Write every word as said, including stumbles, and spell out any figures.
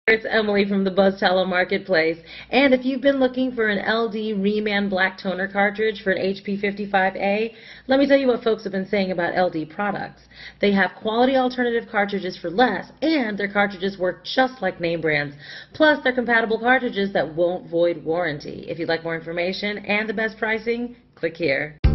It's Emily from the BuzzTele Marketplace, and if you've been looking for an L D Reman black toner cartridge for an H P fifty-five A, let me tell you what folks have been saying about L D products. They have quality alternative cartridges for less, and their cartridges work just like name brands. Plus, they're compatible cartridges that won't void warranty. If you'd like more information and the best pricing, click here.